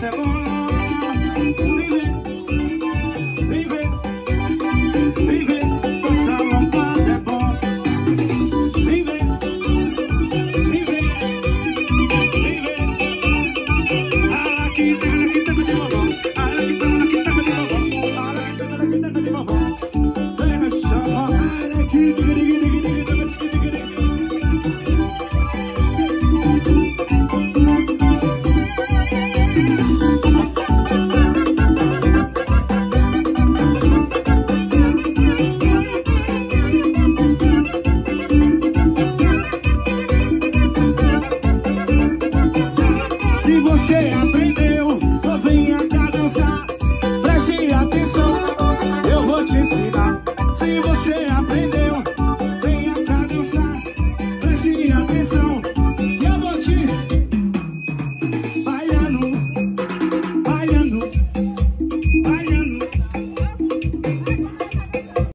é bom. Viver, dançar lombada é bom. Viver. Se você aprendeu, venha cá dançar. Preste atenção, eu vou te ensinar. Se você aprendeu